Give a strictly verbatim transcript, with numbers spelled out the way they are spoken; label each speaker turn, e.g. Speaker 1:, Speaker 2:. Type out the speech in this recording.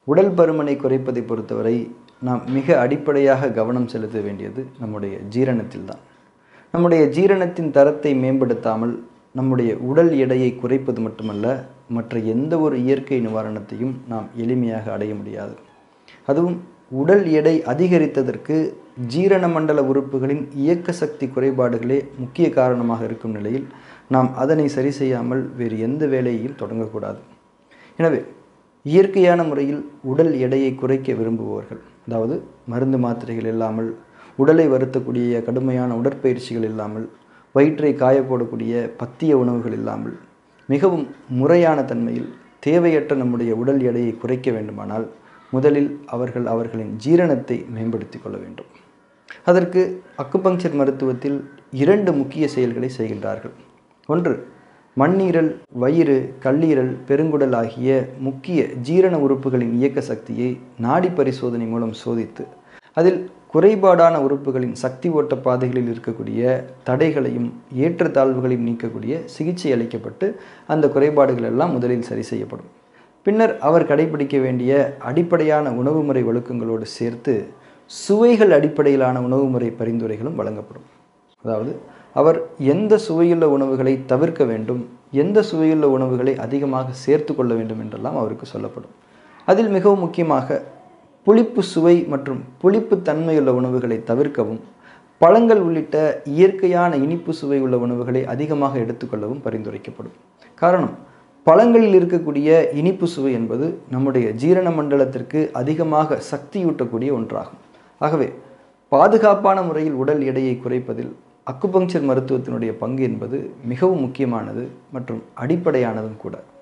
Speaker 1: உடல் பருமனை குறைப்பதை பொறுத்தவரை நாம் மிக அடிப்படையாக கவனம் செலுத்த வேண்டியது நம்முடைய ஜீரணத்தில் தான். நம்முடைய ஜீரணத்தின் தரத்தை மேம்படுத்தாமல் நம்முடைய உடல் எடையை குறைப்பது மட்டுமல்ல, மற்ற எந்த ஒரு இயற்கை நிவாரணத்தையும் நாம் எளிமையாக அடைய முடியாது. அதுவும் உடல் எடை அதிகரித்ததற்கு ஜீரண மண்டல உறுப்புகளின் இயக்க சக்தி குறைபாடுகளே முக்கிய காரணமாக இருக்கும் நிலையில் நாம் அதனை சரி செய்யாமல் வேறு எந்த வேலையையும் தொடங்கக்கூடாது. எனவே இயற்கையான முறையில் உடல் எடையை குறைக்க விரும்புபவர்கள், அதாவது மருந்து மாத்திரைகள் இல்லாமல், உடலை வருத்தக்கூடிய கடுமையான உடற்பயிற்சிகள் இல்லாமல், வயிற்றை காயப்போடக்கூடிய பத்திய உணவுகள் இல்லாமல், மிகவும் முறையான தன்மையில் தேவையற்ற நம்முடைய உடல் எடையை குறைக்க வேண்டுமானால் முதலில் அவர்கள் அவர்களின் ஜீரணத்தை மேம்படுத்தி கொள்ள வேண்டும். அதற்கு அக்குபங்க்சர் மருத்துவத்தில் இரண்டு முக்கிய செயல்களை செய்கின்றார்கள். ஒன்று, மண்ணீரல், வயிறு, கல்லீரல், பெருங்குடல் ஆகிய முக்கிய ஜீரண உறுப்புகளின் இயக்க சக்தியை நாடி பரிசோதனை மூலம் சோதித்து அதில் குறைபாடான உறுப்புகளின் சக்தி ஓட்ட பாதைகளில் இருக்கக்கூடிய தடைகளையும் ஏற்றத்தாழ்வுகளையும் நீக்கக்கூடிய சிகிச்சை அளிக்கப்பட்டு அந்த குறைபாடுகள் எல்லாம் முதலில் சரி செய்யப்படும். பின்னர் அவர் கடைபிடிக்க வேண்டிய அடிப்படையான உணவு முறை ஒழுக்கங்களோடு சேர்த்து சுவைகள் அடிப்படையிலான உணவு முறை பரிந்துரைகளும் வழங்கப்படும். அதாவது அவர் எந்த சுவையுள்ள உணவுகளை தவிர்க்க வேண்டும், எந்த சுவையுள்ள உணவுகளை அதிகமாக சேர்த்து கொள்ள வேண்டும் என்றெல்லாம் அவருக்கு சொல்லப்படும். அதில் மிகவும் முக்கியமாக புளிப்பு சுவை மற்றும் புளிப்பு தன்மையுள்ள உணவுகளை தவிர்க்கவும், பழங்கள் உள்ளிட்ட இயற்கையான இனிப்பு சுவை உள்ள உணவுகளை அதிகமாக எடுத்துக்கொள்ளவும் பரிந்துரைக்கப்படும். காரணம், பழங்களில் இருக்கக்கூடிய இனிப்பு சுவை என்பது நம்முடைய ஜீரண மண்டலத்திற்கு அதிகமாக சக்தியூட்டக்கூடிய ஒன்றாகும். ஆகவே பாதுகாப்பான முறையில் உடல் எடையை குறைப்பதில் அக்குபங்க்சர் மருத்துவத்தினுடைய பங்கு என்பது மிகவும் முக்கியமானது மற்றும் அடிப்படையானதும் கூட.